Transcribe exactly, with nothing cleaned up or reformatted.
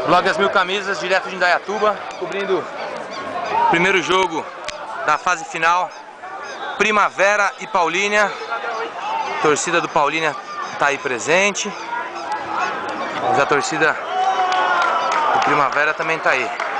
Blog Das Mil Camisas, direto de Indaiatuba, cobrindo o primeiro jogo da fase final, Primavera e Paulínia. A torcida do Paulínia está aí presente, mas a torcida do Primavera também está aí.